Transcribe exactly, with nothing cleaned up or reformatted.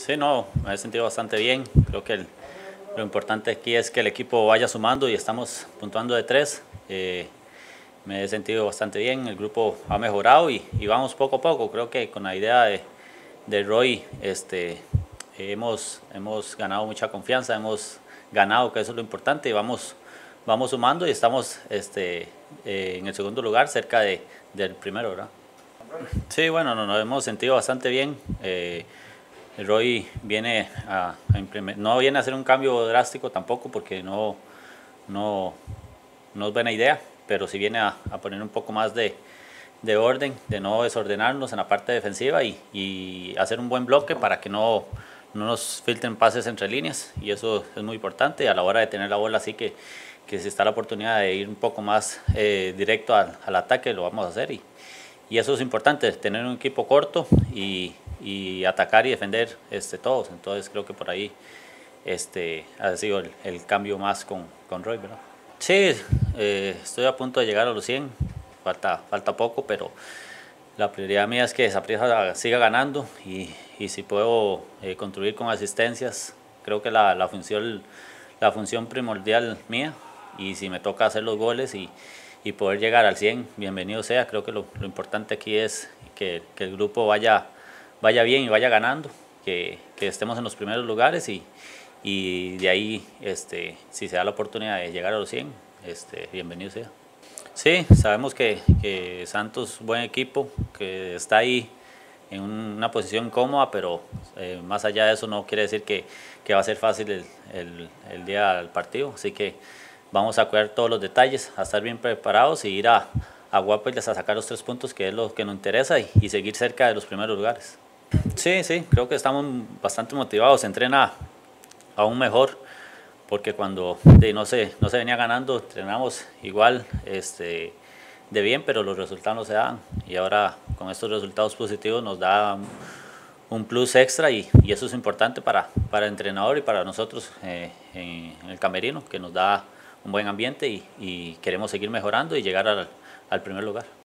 Sí, no, me he sentido bastante bien. Creo que el- lo importante aquí es que el equipo vaya sumando y estamos puntuando de tres. Eh, me he sentido bastante bien, el grupo ha mejorado y, y vamos poco a poco. Creo que con la idea de, de Roy este, hemos, hemos ganado mucha confianza, hemos ganado, que eso es lo importante, y vamos, vamos sumando y estamos este, eh, en el segundo lugar, cerca de, del primero, ¿verdad? Sí, bueno, nos, nos hemos sentido bastante bien. Eh, Roy viene a, a implementar, no viene a hacer un cambio drástico tampoco porque no, no, no es buena idea, pero sí viene a, a poner un poco más de, de orden, de no desordenarnos en la parte defensiva y, y hacer un buen bloque para que no, no nos filtren pases entre líneas, y eso es muy importante. A la hora de tener la bola, así que, que si está la oportunidad de ir un poco más eh, directo al, al ataque, lo vamos a hacer, y, y eso es importante, tener un equipo corto y, y atacar y defender este, todos. Entonces creo que por ahí este, ha sido el, el cambio más con, con Roy, ¿verdad? Sí, eh, estoy a punto de llegar a los cien, falta, falta poco, pero la prioridad mía es que Saprissa siga ganando, y, y si puedo eh, contribuir con asistencias, creo que la, la, función, la función primordial mía, y si me toca hacer los goles y, y poder llegar al cien, bienvenido sea. Creo que lo, lo importante aquí es que, que el grupo vaya, vaya bien y vaya ganando, que, que estemos en los primeros lugares, y, y de ahí, este, si se da la oportunidad de llegar a los cien, este, bienvenido sea. Sí, sabemos que, que Santos, buen equipo, que está ahí en una posición cómoda, pero eh, más allá de eso no quiere decir que, que va a ser fácil el, el, el día del partido. Así que vamos a cuidar todos los detalles, a estar bien preparados y ir a, a Guapiles a sacar los tres puntos, que es lo que nos interesa, y, y seguir cerca de los primeros lugares. Sí, sí, creo que estamos bastante motivados, se entrena aún mejor, porque cuando de, no, se, no se venía ganando, entrenamos igual este, de bien, pero los resultados no se daban, y ahora con estos resultados positivos nos da un, un plus extra, y, y eso es importante para, para el entrenador y para nosotros eh, en, en el camerino, que nos da un buen ambiente, y, y queremos seguir mejorando y llegar al, al primer lugar.